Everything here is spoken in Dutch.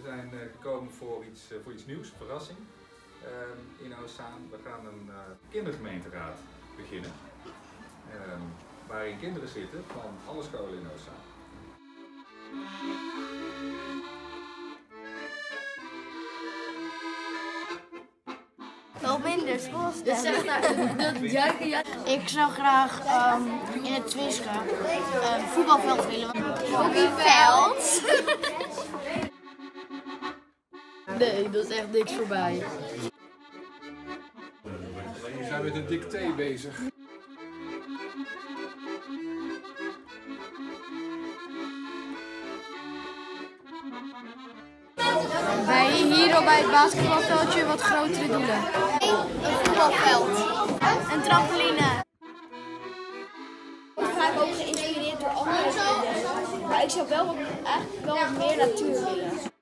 zijn gekomen voor iets nieuws, een verrassing in Oostzaan. We gaan een kindergemeenteraad beginnen, waarin kinderen zitten van alle scholen in Oostzaan. Wel minder Ik zou graag in het Twiske voetbalveld willen. hockeyveld. Nee, dat is echt niks voor mij. Je zijn met een dicté bezig. Wij hier al bij het basketbalveldje wat grotere doelen. Een voetbalveld. Een trampoline. Ik ben vaak ook geïnspireerd door andere kinderen. Maar ik zou eigenlijk wel wat meer natuur willen.